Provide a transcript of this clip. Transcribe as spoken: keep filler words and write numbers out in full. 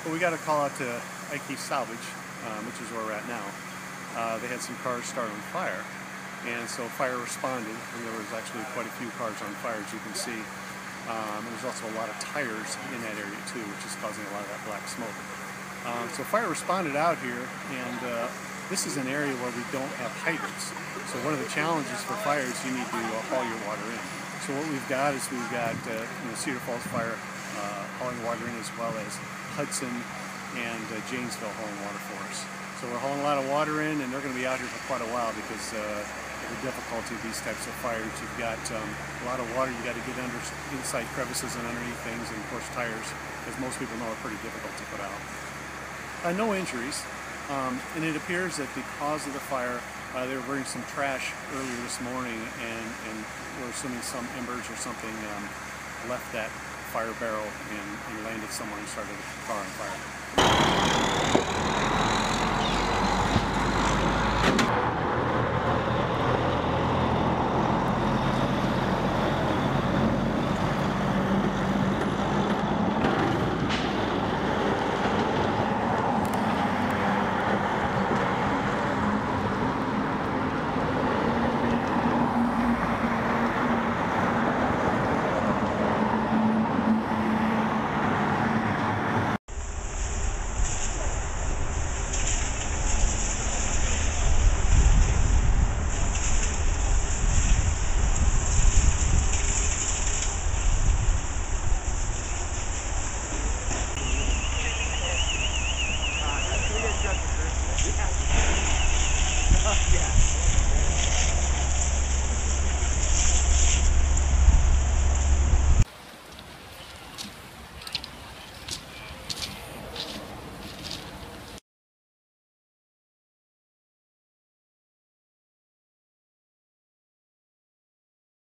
So we got a call out to Salvage, um, which is where we're at now. Uh, they had some cars start on fire, and so fire responded, and there was actually quite a few cars on fire, as you can see. Um, there's also a lot of tires in that area too, which is causing a lot of that black smoke. Um, so fire responded out here, and uh, this is an area where we don't have hydrants. So one of the challenges for fire is you need to uh, haul your water in. So what we've got is we've got uh, you know, Cedar Falls Fire uh, hauling water in, as well as Hudson and uh, Janesville hauling water for us. So we're hauling a lot of water in, and they're going to be out here for quite a while because uh, of the difficulty of these types of fires. You've got um, a lot of water, you got to get under inside crevices and underneath things, and of course tires, as most people know, are pretty difficult to put out. Uh, no injuries, um, and it appears that because of the fire, uh, they were burning some trash earlier this morning, and, and we're assuming some embers or something um, left that fire barrel and, and landed somewhere and started the car on fire.